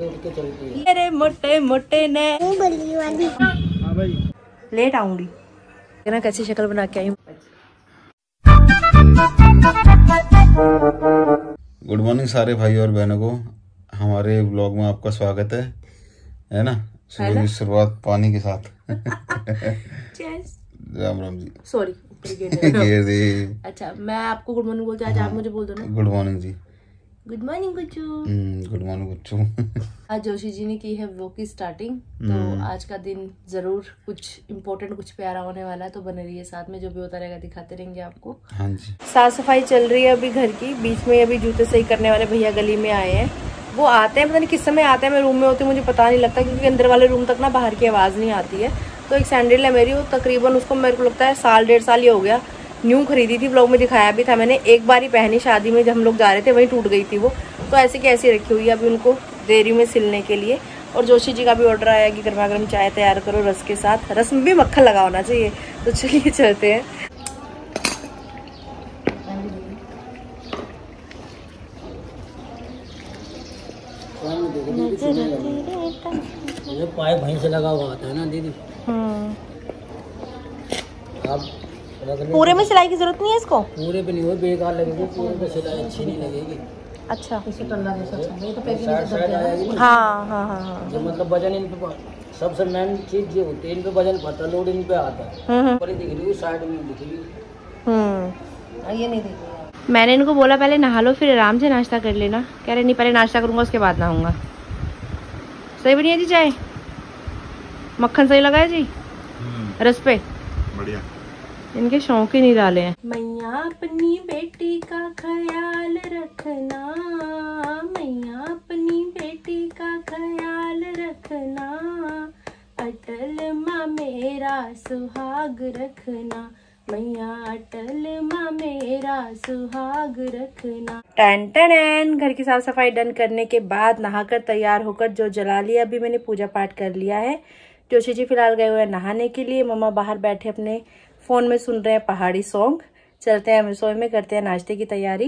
मेरे मोटे मोटे ने वाली। हाँ भाई लेट आऊंगी ना, कैसी शक्ल बना के आई हूँ। गुड मॉर्निंग सारे भाई और बहनों को, हमारे ब्लॉग में आपका स्वागत है ना। सुबह की शुरुआत पानी के साथ। राम राम जी। सॉरी अच्छा मैं आपको गुड मॉर्निंग बोलते, आज आप मुझे बोल दो ना। गुड मॉर्निंग जी। Good morning Gucchu. Good morning Gucchu. आज जोशी जी ने की है व्लॉग की स्टार्टिंग, तो आज का दिन जरूर कुछ इम्पोर्टेंट कुछ प्यारा होने वाला है, तो बने रहिए साथ में, जो भी होता रहेगा दिखाते रहेंगे आपको। हाँ जी। साफ सफाई चल रही है अभी घर की, बीच में अभी जूते सही करने वाले भैया गली में आए हैं। वो आते हैं, पता नहीं किस समय आते हैं, मैं रूम में होती हूँ मुझे पता नहीं लगता, क्योंकि अंदर वाले रूम तक ना बाहर की आवाज़ नहीं आती है। तो एक सैंडल है मेरी, वो तकरीबन उसको मेरे को लगता है 1.5 साल ही हो गया, न्यू खरीदी थी, व्लॉग में दिखाया भी था मैंने। एक बार ही पहनी शादी में, जब हम लोग जा रहे थे वहीं टूट गई थी वो, तो ऐसे की ऐसी रखी हुई है अभी उनको देरी में सिलने के लिए। और जोशी जी का भी ऑर्डर आया कि गर्मा गर्म चाय तैयार करो रस के साथ, रस में भी मक्खन लगा होना चाहिए। तो चलिए चलते हैं। ये पाइप वहीं से लगा हुआ होता है ना दीदी। अब पूरे में सिलाई की जरूरत नहीं है इसको? पूरे पे नहीं हो, बेकार लगेगी, पूरे पे सिलाई अच्छी नहीं लगेगी। अच्छा इसे टल्ला जैसा ये तो पैकिंग साइड आएगी ना। हाँ हाँ हाँ हाँ। जो मतलब वजन इन पे सबसे मेन चीज ये होती है, इन पे वजन पड़ता, लोड इन पे आता है। ऊपर ही दिख रही है, साइड में दिख रही है, ये नहीं दिख रही। मैंने इनको बोला पहले नहा लो फिर आराम से नाश्ता कर लेना, कह रहे नहीं पहले नाश्ता करूंगा उसके बाद नहाऊंगा। सही बनी है जी चाय? मक्खन सही लगा है जी? रस पे बढ़िया। इनके शौक ही नहीं डाले हैं। मैया अपनी बेटी का ख्याल रखना, मैया अपनी बेटी का ख्याल रखना, अटल माँ मेरा सुहाग रखना, मैया अटल माँ मेरा सुहाग रखना। टन टन। घर की साफ सफाई डन करने के बाद नहाकर तैयार होकर जो जला लिया, अभी मैंने पूजा पाठ कर लिया है। जोशी जी फिलहाल गए हुए हैं नहाने के लिए, मम्मा बाहर बैठे अपने फोन में सुन रहे हैं पहाड़ी सॉन्ग। चलते हैं रसोई में, करते हैं नाश्ते की तैयारी।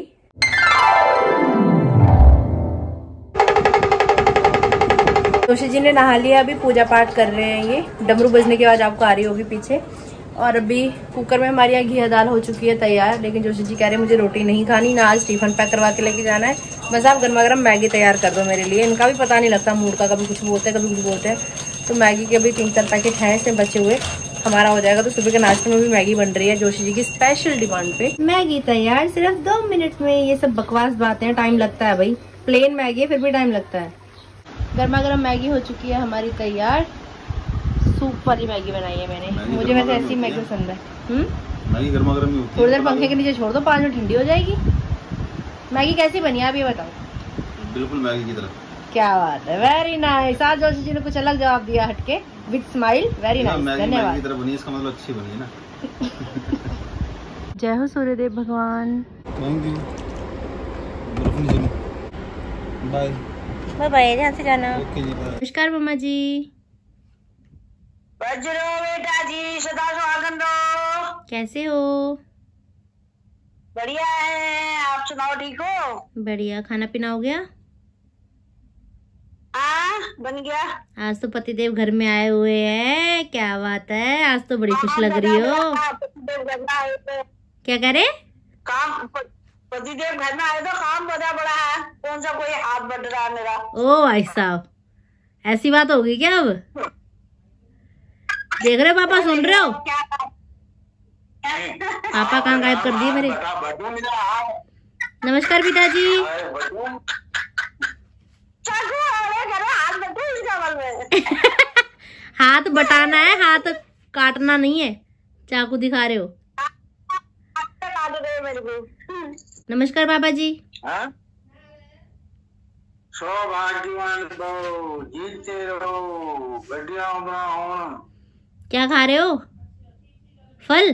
जोशी जी ने नहा लिया, अभी पूजा पाठ कर रहे हैं। ये डमरू बजने की आवाज आपको आ रही होगी पीछे। और अभी कुकर में हमारे यहाँ घी दाल हो चुकी है तैयार, लेकिन जोशी जी कह रहे हैं मुझे रोटी नहीं खानी ना, आज टिफिन पैक करवा के लेके जाना है, बस आप गर्मा गर्म मैगी तैयार कर दो मेरे लिए। इनका भी पता नहीं लगता मूड का, कभी कुछ बोलते हैं कभी कुछ बोलते हैं। तो मैगी के अभी 3-4 पैकेट हैं इसमें बचे हुए, हमारा हो जाएगा। तो सुबह के नाश्ते में भी मैगी बन रही है जोशी जी की स्पेशल डिमांड पे। मैगी तैयार सिर्फ 2 मिनट में। ये सब बकवास बातें, टाइम लगता है भाई, प्लेन मैगी है फिर भी टाइम लगता है। गर्मा गर्म मैगी हो चुकी है हमारी तैयार। सूप वाली मैगी बनाई है मैंने, मुझे वैसे ऐसी मैगी पसंद है। मैगी गर्मा गर्म ही होती है। थोड़ी देर पंखे के नीचे छोड़ दो, 5 मिनट ठंडी हो जाएगी। मैगी कैसी बनी है आप ये बताओ? बिल्कुल मैगी की तरह। क्या बात है, वेरी नाइस। आज जोशी जी ने कुछ अलग जवाब दिया हटके, विद स्माइल, वेरी नाइस, धन्यवाद। मैगी की तरह बनी, इसका मतलब अच्छी बनी है ना। जय हो सूर्यदेव भगवान। Thank you. Bye bye bye, ध्यान से जाना। ओके जी, बाय। नमस्कार मम्मा जी। बजरो बेटा जी, सदा सुहागन रहो। कैसे हो? बढ़िया है, आप सुनाओ, ठीक हो? बढ़िया। खाना पीना हो गया? बन गया। आज तो पतिदेव घर में आए हुए हैं, क्या बात है, आज तो बड़ी खुश लग रही हो। क्या करे? काम, पतिदेव घर में आए तो काम बड़ा बड़ा है, कौन सा कोई हाथ बढ़ रहा है मेरा। ओ भाई साहब, ऐसी बात होगी क्या? अब देख रहे हो पापा, सुन रहे हो? पापा कहाँ गायब कर दिए मेरे। नमस्कार पिताजी। हाथ बटाना है, हाथ काटना नहीं है। चाकू दिखा रहे हो। नमस्कार पापा जी। सौभाग्यवान रहो, जीते रहो, बढ़िया हो। क्या खा रहे हो? फल?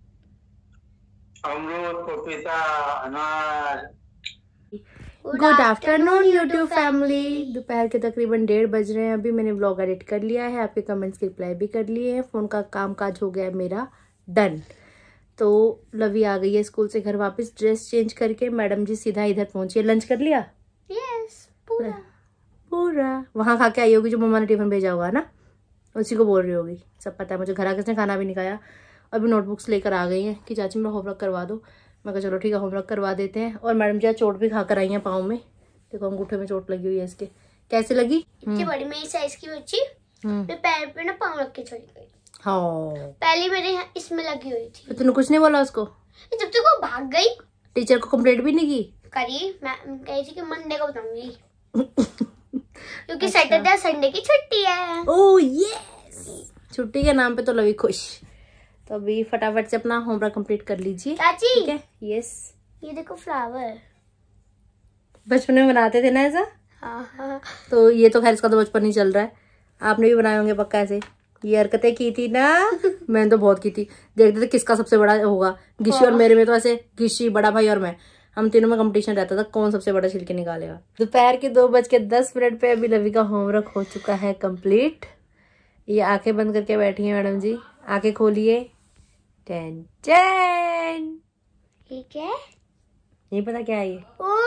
अमरूद, पपीता, अनार। Good afternoon YouTube family. दोपहर के तकरीबन 1:30 बज रहे हैं। अभी मैंने व्लॉग एडिट कर लिया है, आपके कमेंट्स के रिप्लाई भी कर लिए हैं, फोन का कामकाज हो गया है मेरा डन। तो लवी आ गई है स्कूल से घर वापस, ड्रेस चेंज करके। मैडम जी सीधा इधर पहुंची है। लंच कर लिया? यस, पूरा। वहाँ खा के आई होगी जो मम्मा ने टिफिन भेजा होगा ना, उसी को बोल रही होगी। सब पता है मुझे, घर आके इसने खाना भी नहीं खाया। अभी नोटबुक्स लेकर आ गई हैं कि चाची मेरा होमवर्क करवा दो। मैं कहा चलो ठीक है होमवर्क करवा देते हैं। और मैडम जी चोट भी खा कर आई हैं पाँव में, देखो अंगूठे में चोट लगी हुई है इसके। कैसे लगी? इतनी बड़ी मेरी साइज की बच्ची मेरे पैर पे ना पाँव रख के चली गई। हाँ पहले मेरे यहाँ इसमें लगी हुई थी। तो तूने कुछ नहीं बोला उसको? जब तक वो भाग गई। टीचर को कंप्लेंट भी नहीं की? करी, मैं कही थी कि मंडे को बताऊंगी क्योंकि सैटरडे और संडे की छुट्टी है। ओह यस, छुट्टी के नाम पे तो लवी खुश। तो अभी फटाफट से अपना होमवर्क कंप्लीट कर लीजिए। चाची ठीक है? यस। ये देखो फ्लावर, बचपन में बनाते थे ना ऐसा? हाँ। तो ये तो खैर इसका तो बचपन ही चल रहा है, आपने भी बनाए होंगे पक्का ऐसे। ये हरकतें की थी ना मैंने तो बहुत की थी। देखते थे किसका सबसे बड़ा होगा। गिशी और मेरे में तो ऐसे, गिशी बड़ा भाई और मैं, हम तीनों में कंपटीशन रहता था कौन सबसे बड़ा छिलके निकालेगा। दोपहर के 2:10 पे अभी लवी का होमवर्क हो चुका है कंप्लीट। ये आंखें बंद करके बैठी है मैडम जी। आंखें खोलिए। Ten ten. ठीक है, नहीं पता क्या है ये?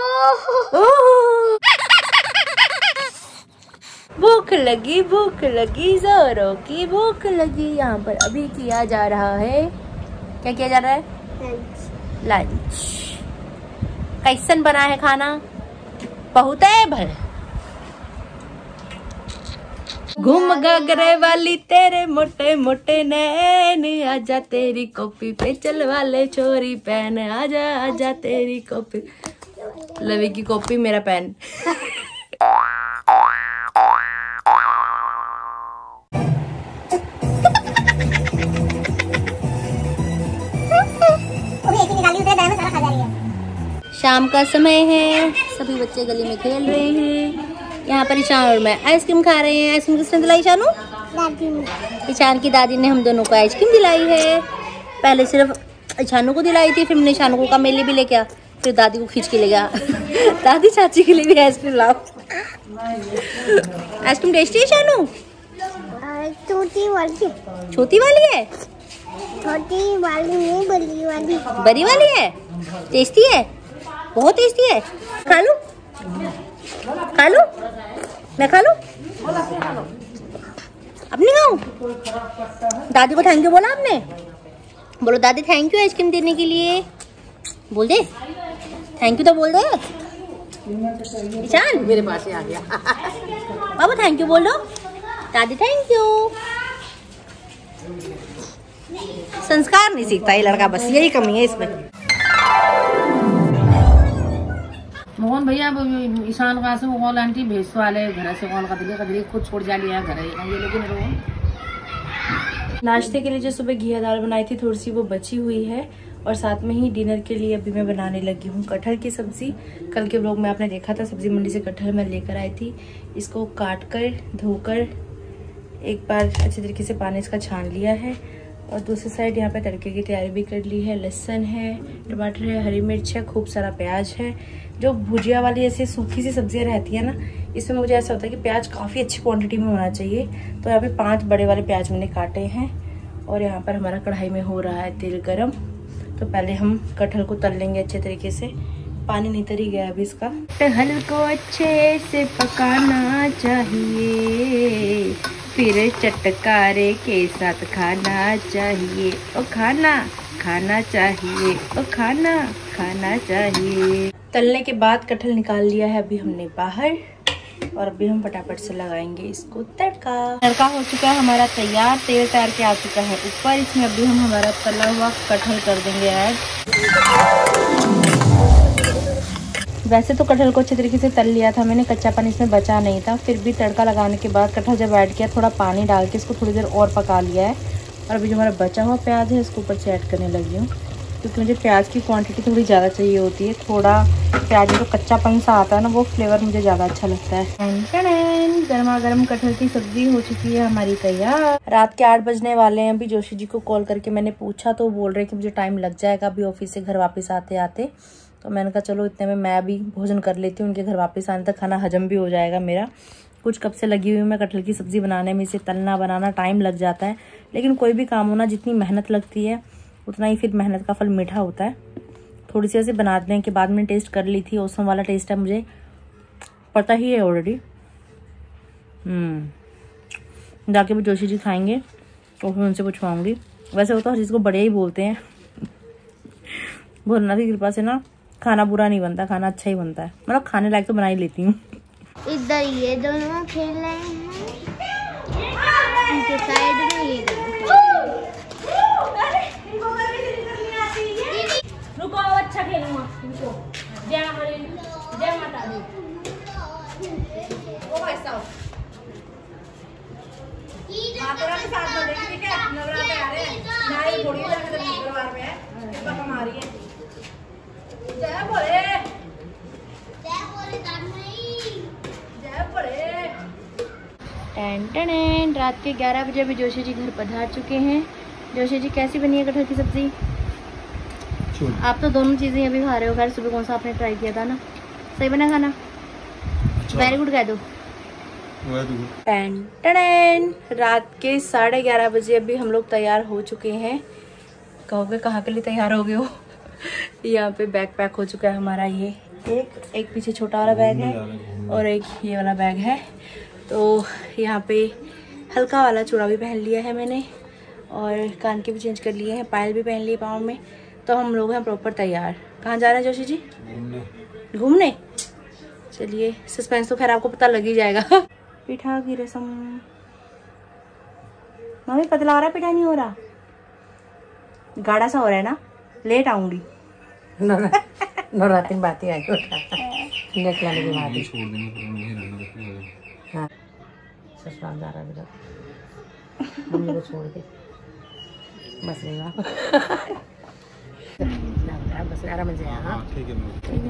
ओह भूख लगी जोरों की भूख लगी। यहाँ पर अभी किया जा रहा है, क्या किया जा रहा है? लंच। कैसन बना है खाना? बहुत है भर। घूम गगरे वाली तेरे मोटे मोटे नैन, आजा तेरी कॉपी पे चल वाले छोरी पेन, आजा आजा तेरी कॉपी। लवी की कॉपी मेरा पेन। शाम का समय है, सभी बच्चे गली में खेल रहे हैं। यहाँ पर ईशान और मैं आइसक्रीम खा रहे हैं। आइसक्रीम किसने दिलाई शानू? दादी ने। ईशान की दादी ने हम दोनों को आइसक्रीम दिलाई है। पहले सिर्फ ईशानू को दिलाई थी, फिर हमने ईशानू को कहा मेले भी लेके आ, फिर दादी को खींच के ले गया दादी चाची के लिए भी आइसक्रीम लाओ। आइसक्रीम टेस्टी है शानू? छोटी वाली। छोटी वाली है? छोटी वाली नहीं, बड़ी वाली। बड़ी वाली है? टेस्टी है? बहुत टेस्टी है। खा लूं? खा लूं? मैं खा लूं? अब नहीं खाऊं? दादी को थैंक यू बोला आपने? बोलो दादी थैंक यू आइसक्रीम देने के लिए। बोल दे थैंक यू, तो बोल दे। ईशान मेरे पास ही आ गया बाबू थैंक यू बोल दो। दादी थैंक यू। संस्कार नहीं सीखता ये लड़का, बस यही कमी है इसमें। मोहन भैया ईशान का से वो कॉल आंटी भेज वाले घर से कॉल कर दिए खुद छोड़ जा लिया घर ये। लेकिन नाश्ते के लिए जो सुबह घिया दाल बनाई थी थोड़ी सी वो बची हुई है। और साथ में ही डिनर के लिए अभी मैं बनाने लगी हूँ कटहल की सब्जी। कल के व्लॉग में आपने देखा था, सब्जी मंडी से कटहल मैं लेकर आई थी। इसको काट कर धोकर एक बार अच्छे तरीके से पानी इसका छान लिया है। और दूसरी साइड यहाँ पे तड़के की तैयारी भी कर ली है। लहसुन है, टमाटर है, हरी मिर्च है, खूब सारा प्याज है। जो भुजिया वाली ऐसे सूखी सी सब्जियां रहती है ना, इसमें मुझे ऐसा होता है कि प्याज काफ़ी अच्छी क्वांटिटी में होना चाहिए। तो यहाँ पे 5 बड़े वाले प्याज मैंने काटे हैं। और यहाँ पर हमारा कढ़ाई में हो रहा है तेल गरम। तो पहले हम कटहल को तल लेंगे अच्छे तरीके से। पानी नितर ही गया अभी इसका। कटहल को अच्छे से पकाना चाहिए, फिर चटकारे के साथ खाना चाहिए। ओ खाना चाहिए, ओ खाना चाहिए। तलने के बाद कटहल निकाल लिया है अभी हमने बाहर। और अभी हम फटाफट से लगाएंगे इसको तड़का हो चुका है हमारा तैयार। तेल तैयार के आ चुका है ऊपर। इसमें अभी हम हमारा तला हुआ कटहल कर देंगे ऐड। वैसे तो कटहल को अच्छे तरीके से तल लिया था मैंने, कच्चा पानी इसमें बचा नहीं था। फिर भी तड़का लगाने के बाद कटहल जब ऐड किया, थोड़ा पानी डाल के इसको थोड़ी देर और पका लिया है। और अभी जो हमारा बचा हुआ प्याज है इसको ऊपर से ऐड करने लगी हूँ, क्योंकि मुझे प्याज की क्वांटिटी थोड़ी ज़्यादा चाहिए होती है। थोड़ा प्याज में जो कच्चापन सा आता है ना, वो फ्लेवर मुझे ज़्यादा अच्छा लगता है। गर्मा गर्म कटहल की सब्जी हो चुकी है हमारी तैयार। रात के 8 बजने वाले हैं। अभी जोशी जी को कॉल करके मैंने पूछा तो बोल रहे कि मुझे टाइम लग जाएगा अभी ऑफिस से घर वापस आते आते। तो मैंने कहा चलो इतने में मैं अभी भोजन कर लेती हूँ, उनके घर वापस आने तक खाना हजम भी हो जाएगा मेरा। कुछ कब से लगी हुई मैं कटहल की सब्जी बनाने में, इसे तलना बनाना टाइम लग जाता है। लेकिन कोई भी काम होना, जितनी मेहनत लगती है उतना ही फिर मेहनत का फल मीठा होता है। थोड़ी सी ऐसे बनाने के बाद मैंने टेस्ट कर ली थी, औसम वाला टेस्ट है, मुझे पता ही है ऑलरेडी। जाके भी जोशी जी खाएंगे और फिर उनसे पूछवाऊंगी। वैसे वो तो हर चीज़ को बढ़िया ही बोलते हैं। भोलेनाथ की कृपा से ना खाना बुरा नहीं बनता, खाना अच्छा ही बनता है। मतलब खाने लायक तो बना ही लेती हूँ। इधर ये दोनों खेल रहे हैं, इनके साइड में ये रुको, अच्छा खेलूंगा। रुको, जय माता दी। ओ भाई साहब, माता के साथ बोलेंगे, ठीक है? नवरात्र आ रहे हैं ना, ये थोड़ी जाकर शुक्रवार में है, ये पापा मारी है। जय बोले, जय बोले। टन रात के 11 बजे अभी जोशी जी घर पधार चुके हैं। जोशी जी कैसी बनी है कटहल की सब्जी? आप तो दोनों चीजें अभी खा रहे हो। खैर सुबह कौन सा आपने ट्राई किया था ना, सही बना खाना? वेरी गुड कह दो। टन रात के 11:30 बजे अभी हम लोग तैयार हो चुके हैं। कहोगे कहाँ के लिए तैयार हो गए हो? यहाँ पे बैग पैक हो चुका है हमारा। ये एक पीछे छोटा वाला बैग है और एक ये वाला बैग है। तो यहाँ पे हल्का वाला चूड़ा भी पहन लिया है मैंने और कान के भी चेंज कर लिए हैं, पायल भी पहन लिए पाँव में। तो हम लोग हैं प्रॉपर तैयार। कहाँ जा रहे हैं जोशी जी? घूमने। चलिए, सस्पेंस तो खैर आपको पता लग ही जाएगा। पिठा की रसम। मम्मी पतला हो रहा है, पिठा नहीं हो रहा? गाढ़ा सा हो रहा है ना? लेट आऊंगी। नवरात्रि बात ही आई नेट लाने की बात हाँ ससुराल जा रहा है मम्मी को छोड़ के बस रहेगा बस आराम से हाँ ठीक है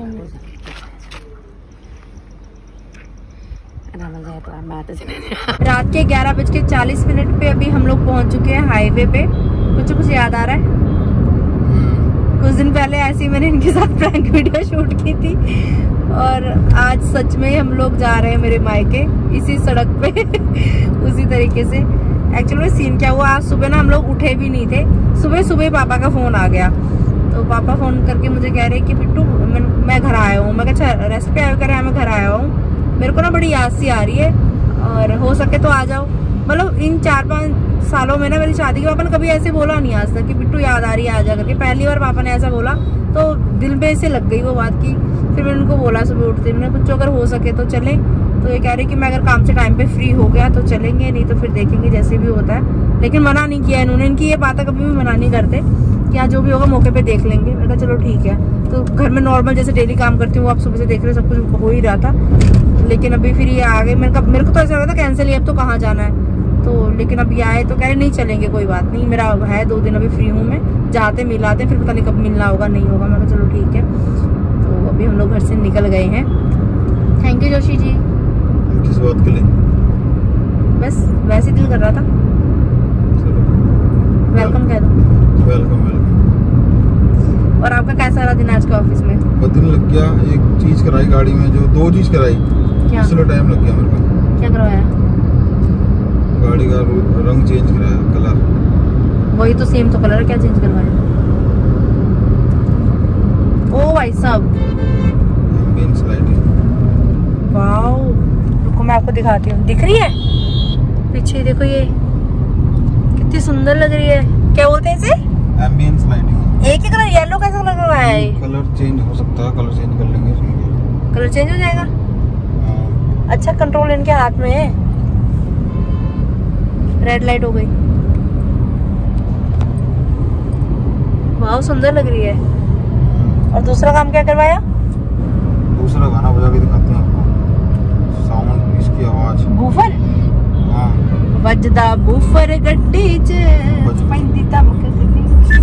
रात के 11:40 पे अभी हम लोग पहुंच चुके हैं हाईवे पे। कुछ याद आ रहा है? कुछ दिन पहले ऐसे ही मैंने इनके साथ प्रैंक वीडियो शूट की थी और आज सच में हम लोग जा रहे हैं मेरे मायके इसी सड़क पे उसी तरीके से। एक्चुअली में सीन क्या हुआ, आज सुबह ना हम लोग उठे भी नहीं थे। सुबह पापा का फोन आ गया तो पापा फोन करके मुझे कह रहे कि बिट्टू मैं घर आया हूँ। मैं अच्छा रेस्ट पे आया कह रहे हैं मैं घर आया हूँ, मेरे को ना बड़ी याद सी आ रही है और हो सके तो आ जाओ। मतलब इन 4-5 सालों में ना मेरी शादी के पापा ने कभी ऐसे बोला नहीं आज तक कि बिट्टू याद आ रही है आ जा करके। पहली बार पापा ने ऐसा बोला तो दिल पे ऐसे लग गई वो बात की। फिर मैंने उनको बोला सुबह उठते मैंने कुछ अगर हो सके तो चले। तो ये कह रहे कि मैं अगर काम से टाइम पे फ्री हो गया तो चलेंगे, नहीं तो फिर देखेंगे जैसे भी होता है। लेकिन मना नहीं किया इन्होंने, इनकी ये बात कभी भी मना नहीं करते कि हाँ जो भी होगा मौके पे देख लेंगे। मैंने कहा चलो ठीक है। तो घर में नॉर्मल जैसे डेली काम करती हूँ, आप सुबह से देख रहे हो सब कुछ हो ही रहा था। लेकिन अभी फिर ये आ गए। मेरे को तो ऐसा लगा था कैंसिल ही, अब तो कहाँ जाना है। तो लेकिन अब ये आए तो कह रहे नहीं चलेंगे, कोई बात नहीं, मेरा है 2 दिन अभी फ्री हूँ मैं, जाते मिलाते फिर पता नहीं कब मिलना होगा नहीं होगा। मैं कहा चलो ठीक है। तो अभी हम लोग घर से निकल गए हैं। Thank you Joshi ji. किस बात के लिए? बस वैसे दिल कर रहा था। वेलकम कह दो। वेलकम। और आपका कैसा रहा दिन आज का ऑफिस में? बहुत दिन लग गया। एक चीज कराई गाड़ी में, जो 2 चीज कराई, क्या? इसलिए टाइम लग गया मेरे को। क्या करवाया? गाड़ी का रंग चेंज कराया, कलर। वही तो सेम तो कलर, क्या चेंज करवाया? ओ भाई साहब, एम्बियंस लाइटिंग। वाओ, रुको मैं आपको दिखाती हूँ। दिख रही है पीछे? देखो ये कितनी सुंदर लग रही है। क्या बोलते हैं इसे? Ambience lighting. एक ही कलर, येलो कैसा कलर करवाया है? कलर चेंज हो सकता है, कलर चेंज कर लेंगे इसमें। कलर चेंज हो जाएगा? हाँ। अच्छा, कंट्रोल इनके हाथ में है। रेड लाइट हो गई। वाह सुंदर लग रही है। और दूसरा काम क्या करवाया? दूसरा गाना बजा के दिखाते हैं आपको, साउंड, इसकी आवाज। बूफर? हाँ। वजदा बूफर गड्डी च पैंदी धमक गड्डी।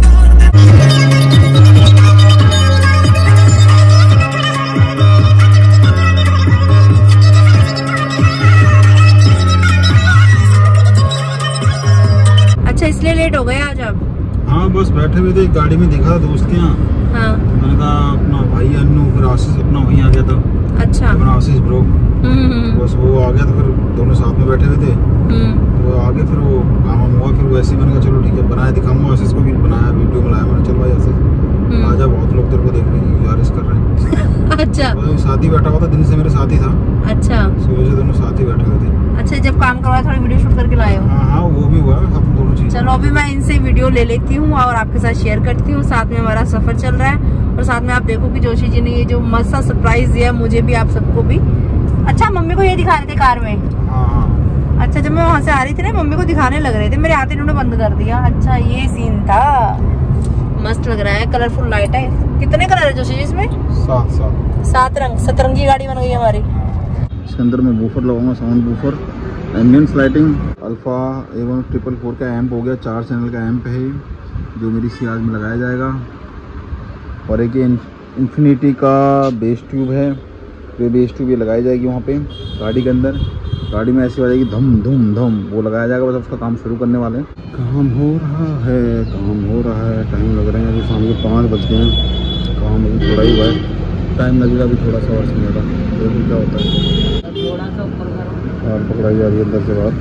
अच्छा इसलिए लेट हो गए आज आप? हाँ बस बैठे हुए थे, गाड़ी में देखा था दोस्त के यहाँ। हाँ। मैंने कहा अपना भाई अन्नू, फिर आशीष अपना वहीं आ गया था। अच्छा। अपना आशीष ब्रो। बस वो आ गया तो फिर दोनों साथ में बैठे हुए थे। वो आगे फिर वो काम हुआ, फिर वैसे ही मैंने कहा चलो ठीक है बनाया दिखाऊंगा। आशीष को भी बनाया, वीडियो बनाया मैंने। चलो भाई आशीष आजा, बहुत लोग तेरे को देखने की गुजारिश कर रहे हैं। अच्छा। साथ ही बैठा हुआ था, दिन से मेरे साथ ही था। अच्छा। सुबह से दोनों साथ ही बैठे हुए थे। अच्छा, सब काम करवाया, थोड़ी वीडियो शूट करके लाए हो? हाँ वो भी हुआ, सब दोनों चीज। चलो अभी मैं इनसे वीडियो ले लेती हूँ और आपके साथ शेयर करती हूँ। साथ में हमारा सफर चल रहा है और साथ में आप देखो कि जोशी जी ने ये जो मस्त सा सरप्राइज दिया मुझे भी, आप सबको भी। अच्छा मम्मी को ये दिखा रहे थे कार में? हाँ। अच्छा जब मैं वहाँ से आ रही थी ना मम्मी को दिखाने लग रहे थे, मेरे आते इन्होंने बंद कर दिया। अच्छा ये सीन था। मस्त लग रहा है, कलरफुल लाइट है। कितने कलर है जोशी जी इसमें? 7 रंग, सतरंगी गाड़ी बन गई हमारी। इसके अंदर मैं बूफर लगाऊंगा, sound woofer, ambience lighting, alpha A1 444 का एम्प हो गया, 4 चैनल का एम्प है जो मेरी सियाज में लगाया जाएगा। और एक इन्फिनिटी का बेस ट्यूब है, ये बेस ट्यूब ये लगाई जाएगी वहाँ पे गाड़ी के अंदर। गाड़ी में ऐसी बजेगी धम धुम धम, वो लगाया जाएगा। बस उसका काम शुरू करने वाले हैं। काम हो रहा है, काम हो रहा है। टाइम लग रहे हैं, अभी शाम के 5 बज गए हैं। काम अभी थोड़ा ही हुआ है, टाइम लगेगा अभी थोड़ा सा और समय का। देखो क्या होता है। थोड़ा सा ऊपर करो। कार पकड़ाई जा रही है अंदर से बाहर।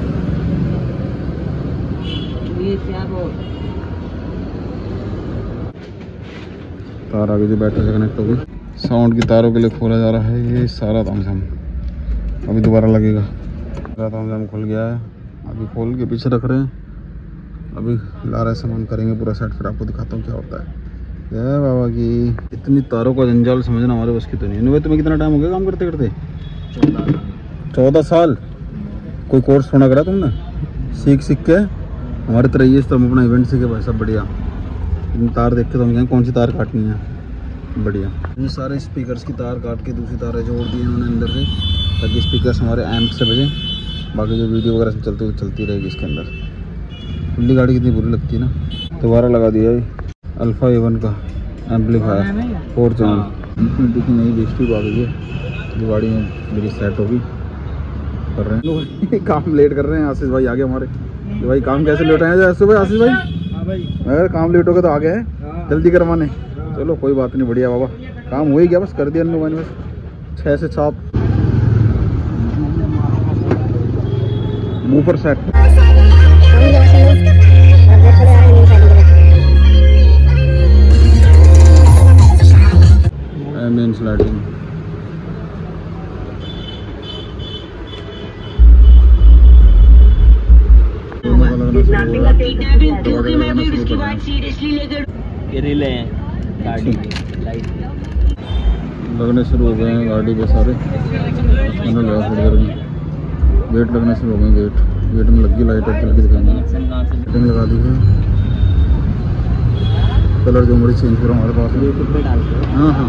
ये क्या बोल, तार आगे जो बैटरी से कनेक्ट होगी। साउंड की तारों के लिए खोला जा रहा है ये सारा तामझाम। अभी दोबारा लगेगा। सारा तामझाम खुल गया है, अभी खोल के पीछे रख रहे हैं। अभी ला रहे सामान, करेंगे पूरा सेट, फिर आपको दिखाता हूँ क्या होता है। जय बाबा की। इतनी तारों का जंजाल समझना हमारे बस की तो नहीं है। तुम्हें कितना टाइम हो गया काम करते करते? 14 साल। कोई कोर्स होना करा तुमने? सीख के हमारे तरह ये इस तरह अपना इवेंट सीखे भाई, सब बढ़िया। तार देख के तो हम कहें कौन सी तार काटनी है, बढ़िया। ये सारे स्पीकर्स की तार काट के दूसरी तारें जोड़ दी उन्होंने अंदर से, ताकि स्पीकर्स हमारे एम्प से बजें। बाकी जो वीडियो वगैरह सब चलती हुई चलती रहेगी इसके अंदर। खुली गाड़ी कितनी बुरी लगती है ना। दोबारा लगा दिया है अल्फा A1 का एम्पलीफायर 4 चैनल। इन्फिनिटी की नई बेस ट्यूब आ गई है, जो गाड़ी में मेरी सेट होगी। कर रहे हैं लोग काम लेट कर रहे हैं। आशीष भाई आगे हमारे। भाई काम कैसे लेट आए आशीष भाई? आशीष भाई अगर काम लेट हो गया तो आ गए हैं जल्दी करवाने। चलो कोई बात नहीं, बढ़िया बाबा। काम हो ही गया, बस कर दिया मोबाइल में 6 से 7 बूफर सेट। एम्बियंस लाइटिंग, लगने शुरू हो गए हैं गाड़ी पे सारे। गेट लगने शुरू हो गए। गेट में लगी लाइट चल के दिखाएंगे। लाइटिंग लगा दी है। कलर जो मर्जी चेंज करो हमारे पास में। हाँ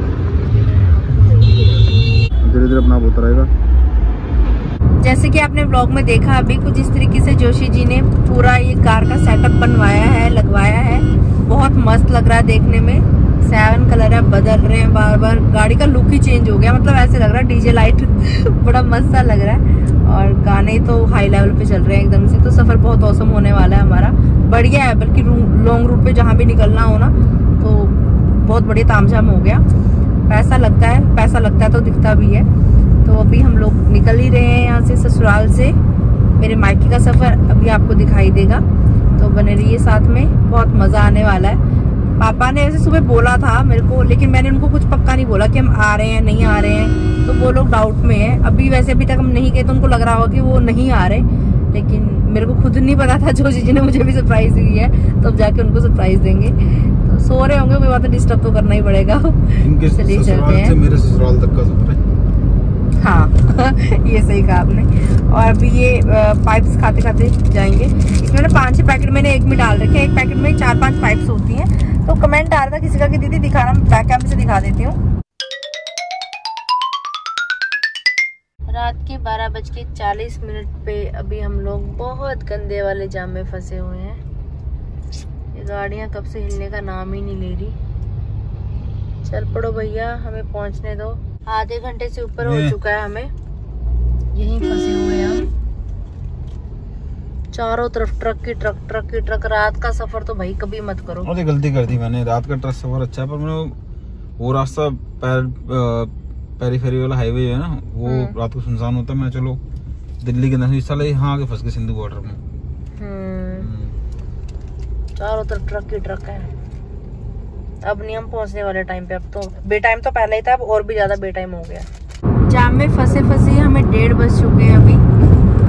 धीरे धीरे अपना होता रहेगा। जैसे कि आपने ब्लॉग में देखा अभी कुछ इस तरीके से जोशी जी ने पूरा ये कार का सेटअप बनवाया है, लगवाया है। बहुत मस्त लग रहा है देखने में। 7 कलर है, बदल रहे हैं बार बार। गाड़ी का लुक ही चेंज हो गया, मतलब ऐसे लग रहा है डीजे लाइट बड़ा मस्त सा लग रहा है। और गाने तो हाई लेवल पे चल रहे हैं एकदम से। तो सफर बहुत औसम होने वाला है हमारा, बढ़िया है। बल्कि लॉन्ग रूट पे जहाँ भी निकलना हो ना तो बहुत बढ़िया तामझाम हो गया। पैसा लगता है तो दिखता भी है। तो अभी हम लोग निकल ही रहे हैं यहाँ से, ससुराल से। मेरे मायके का सफर अभी आपको दिखाई देगा, तो बने रहिए साथ में, बहुत मजा आने वाला है। पापा ने ऐसे सुबह बोला था मेरे को, लेकिन मैंने उनको कुछ पक्का नहीं बोला कि हम आ रहे हैं नहीं आ रहे हैं। तो वो लोग डाउट में है अभी। वैसे अभी तक हम नहीं गए तो उनको लग रहा होगा कि वो नहीं आ रहे, लेकिन मेरे को खुद नहीं पता था। जोशी जी ने मुझे भी सरप्राइज दी है, तो अब जाके उनको सरप्राइज देंगे। तो सो रहे होंगे, कोई बात, डिस्टर्ब तो करना ही पड़ेगा। चलिए चलते हैं। मेरे ससुराल तक का सफर है। हाँ ये सही कहा आपने। और अभी ये पाइप्स खाते खाते जाएंगे। इसमें ना 5-6 पैकेट मैंने एक में डाल रखे हैं। एक पैकेट में 4-5 पाइप्स होती हैं। तो कमेंट आ रहा था किसी का कि दीदी दिखाना, बैक कैमरे से दिखा देती हूँ। रात के 12:40 पे अभी हम लोग बहुत गंदे वाले जाम में फंसे हुए हैं। ये गाड़ियाँ कब से हिलने का नाम ही नहीं ले रही। चल पड़ो भैया, हमें पहुँचने दो। आधे घंटे से ऊपर हो चुका है, हमें यहीं फंसे हुए हैं हम। चारों तरफ ट्रक की ट्रक। रात का सफर तो भाई कभी मत करो। अरे गलती कर दी मैंने। रात का ट्रक सफर अच्छा है, पर मैंने वो रास्ता पेरीफेरी वाला हाईवे है ना, वो रात को सुनसान होता है। मैं चलो दिल्ली के अंदर, इस साल यहाँ आके फंस गए सिंधु बॉर्डर में। चारों तरफ ट्रक है। अब नहीं हम पहुंचने वाले टाइम पे। अब तो बे टाइम तो पहले ही था, अब और भी ज्यादा बे टाइम हो गया। जाम में फंसे हमें 1:30 बज चुके हैं अभी।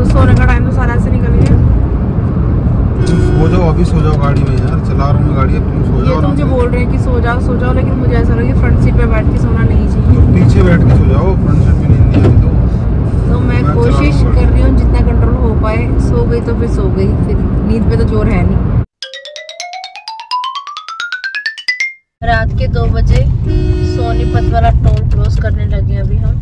तो सोने का टाइम तो सारा से निकल गया। सो जाओ, अभी सो जाओ गाड़ी में यार, चला रहा हूँ मैं गाड़ी, अब तुम सो जाओ। ये तो मुझे बोल रहे हैं कि सो जाओ, लेकिन मुझे ऐसा लगा कि फ्रंट सीट पे बैठ के सोना नहीं चाहिए। तो पीछे बैठ के सो जाओ, फ्रंट सीट में नींद नहीं आती तो मैं कोशिश कर रही हूँ जितना कंट्रोल हो पाए। सो गई तो फिर सो गई, फिर नींद पे तो जोर है नहीं। रात के 2 बजे सोनीपत वाला टोल क्रॉस करने लगे अभी हम।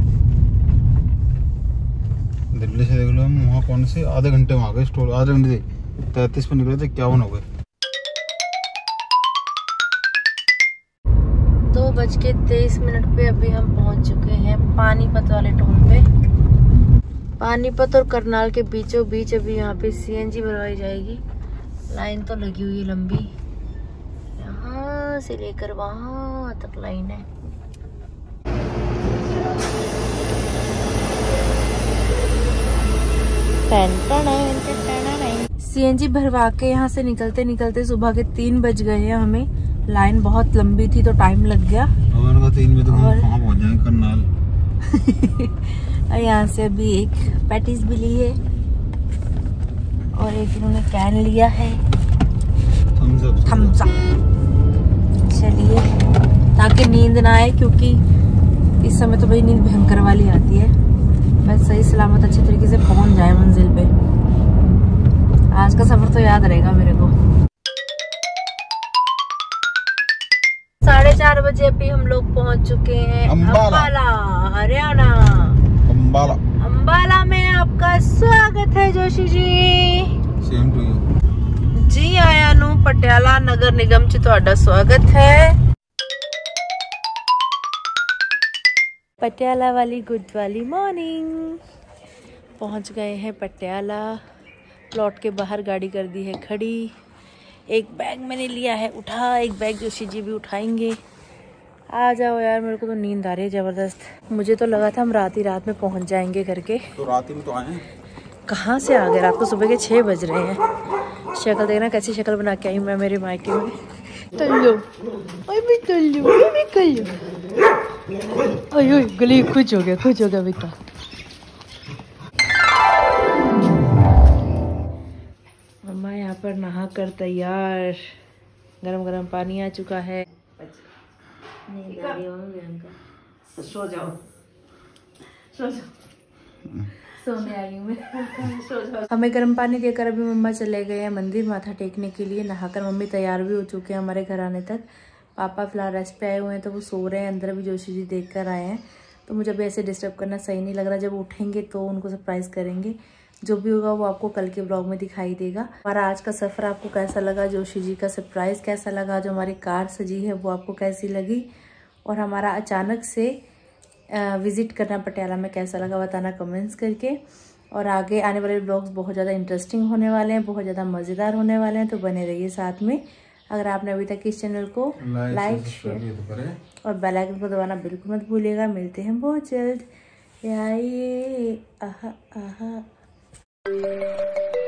दिल्ली से देख लो हम वहाँ कौन से आधे घंटे में आ गए, स्टोर आधे घंटे से 33 पे निकले थे, 51 हो गए। 2:23 पे अभी हम पहुंच चुके हैं पानीपत वाले टोल पे। पानीपत और करनाल के बीचों बीच अभी यहाँ पे सीएनजी भरवाई जाएगी। लाइन तो लगी हुई है लंबी, यहाँ से लेकर वहां तक लाइन है। सीएनजी भरवा के यहाँ से निकलते निकलते सुबह के 3 बज गए हैं हमें। लाइन बहुत लंबी थी तो टाइम लग गया। 3 बजे तो हम वहाँ पहुँच जाएंगे करनाल। यहाँ से अभी एक पैटीज भी ली है और एक इन्होंने कैन लिया है थम्स अप। चलिए, ताकि नींद ना आए, क्योंकि इस समय तो भाई नींद भयंकर वाली आती है। बस सही सलामत अच्छे तरीके से पहुंच जाए मंजिल पे। आज का सफर तो याद रहेगा मेरे को। 4:30 बजे अभी हम लोग पहुंच चुके हैं अंबाला, हरियाणा। अंबाला में आपका स्वागत है Joshi ji. Same to you जी। आया नू पटियाला नगर निगम च तुहाडा स्वागत है। पटियाला वाली गुड वाली मॉर्निंग। पहुंच गए हैं पटियाला। प्लॉट के बाहर गाड़ी कर दी है खड़ी। एक बैग मैंने लिया है उठा, एक बैग जोशी जी भी उठाएंगे। आ जाओ यार, मेरे को तो नींद आ रही है जबरदस्त। मुझे तो लगा था हम रात में पहुंच जाएंगे करके। तो रात में तो आए, कहाँ से आ गए? रात को सुबह के 6 बज रहे हैं। शक्ल देखना कैसी शक्ल बना के आई मैं मेरे मायके में। तल्लो गली खुश हो गया बेटा। मम्मा यहाँ पर नहा कर तैयार। गरम गरम पानी आ चुका है। सो जाओ सोने आई हूँ मैं। हमें गर्म पानी देकर अभी मम्मा चले गए हैं मंदिर माथा टेकने के लिए। नहाकर मम्मी तैयार भी हो चुके हैं हमारे घर आने तक। पापा फिलहाल रेस्ट पे आए हुए हैं तो वो सो रहे हैं। अंदर भी जोशी जी देख कर आए हैं, तो मुझे अभी ऐसे डिस्टर्ब करना सही नहीं लग रहा। जब उठेंगे तो उनको सरप्राइज करेंगे। जो भी होगा वो आपको कल के ब्लॉग में दिखाई देगा। हमारा आज का सफ़र आपको कैसा लगा, जोशी जी का सरप्राइज कैसा लगा, जो हमारी कार सजी है वो आपको कैसी लगी, और हमारा अचानक से विज़िट करना पटियाला में कैसा लगा बताना कमेंट्स करके। और आगे आने वाले ब्लॉग्स बहुत ज़्यादा इंटरेस्टिंग होने वाले हैं, बहुत ज़्यादा मज़ेदार होने वाले हैं, तो बने रहिए साथ में। अगर आपने अभी तक इस चैनल को लाइक शेयर और बेल आइकन को दबाना बिल्कुल मत भूलिएगा। मिलते हैं बहुत जल्द। आहा आहा